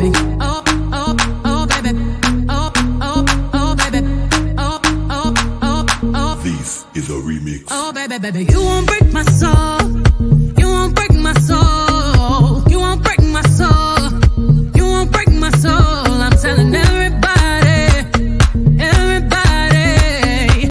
baby. Oh, oh, oh, baby. Oh, oh, oh, baby. Oh, oh, oh, oh. This is a remix. Oh, baby, baby, you won't break my soul.